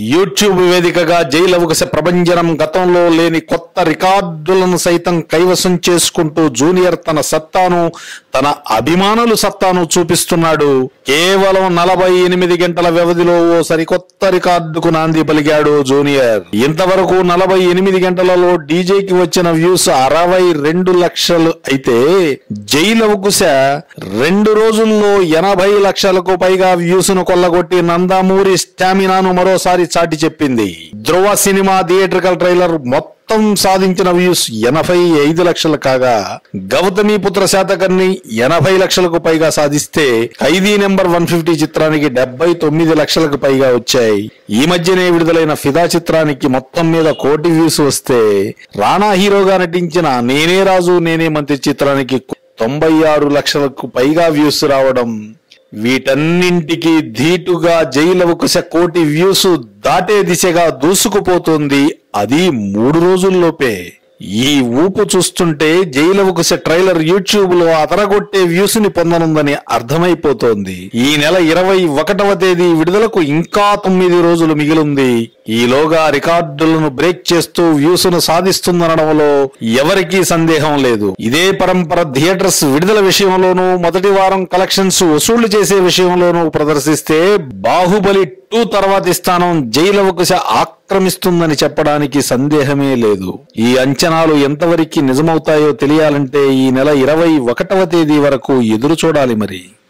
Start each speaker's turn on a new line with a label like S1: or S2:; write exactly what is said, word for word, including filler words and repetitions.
S1: YouTube వేదికగా జై లవకుశ ప్రభంజనం గతంలో లేని కొత్త రికార్డులను సైతం కైవసం చేసుకుంటూ జూనియర్ తన సత్తాను తన అభిమానుల సత్తాను చూపిస్తున్నాడు. కేవలం నలభై ఎనిమిది గంటల వ్యవధిలో ఓ సరికొత్త రికార్డుకు నాంది పలికాడు జూనియర్. ఇంతవరకు నలభై ఎనిమిది గంటలలో డీజేకి వచ్చిన వ్యూస్ అరవై రెండు లక్షలు అయితే జై లవకుశ రెండు రోజుల్లో ఎనభై లక్షలకు పైగా వ్యూస్ ను కొల్లగొట్టి నందమూరి స్టామినాను మరోసారి చాటి చెప్పింది. ధ్రువ సినిమా థియేట్రికల్ ట్రైలర్ మొత్తం సాధించిన వ్యూస్ ఎనభై ఐదు లక్షలు కాగా గౌతమిపుత్ర శాతకర్ణి ఎనభై లక్షలకు పైగా సాధిస్తే ఖైదీ నెంబర్ వన్ ఫిఫ్టీ చిత్రానికి డెబ్బై తొమ్మిది లక్షలకు పైగా వచ్చాయి. ఈ మధ్యనే విడుదలైన ఫిదా చిత్రానికి మొత్తం మీద కోటి వ్యూస్ వస్తే రాణా హీరోగా నటించిన నేనే రాజు నేనే మంత్రి చిత్రానికి తొంభై ఆరు లక్షలకు పైగా వ్యూస్ రావడం, వీటన్నింటికి ధీటుగా జై లవకుశ కోటి వ్యూస్ దాటే దిశగా దూసుకుపోతుంది. అది మూడు రోజుల్లోపే. ఈ ఊపు చూస్తుంటే జై లవకుశ ట్రైలర్ యూట్యూబ్ లో అదరగొట్టే వ్యూస్ ని పొందనుందని అర్థమైపోతోంది. ఈ నెల ఇరవై ఒకటవ తేదీ విడుదలకు ఇంకా తొమ్మిది రోజులు మిగిలింది. ఈలోగా రికార్డులను బ్రేక్ చేస్తూ వ్యూస్ ను సాధిస్తుందనడంలో ఎవరికీ సందేహం లేదు. ఇదే పరంపర థియేటర్స్ విడుదల విషయంలోనూ మొదటి వారం కలెక్షన్స్ వసూళ్లు చేసే విషయంలోనూ ప్రదర్శిస్తే బాహుబలి టూ తర్వాతి స్థానం జై లవకుశ ఆక్రమిస్తుందని చెప్పడానికి సందేహమే లేదు. ఈ అంచనాలు ఎంతవరకు నిజమవుతాయో తెలియాలంటే ఈ నెల ఇరవై ఒకటవ తేదీ వరకు ఎదురు చూడాలి మరి.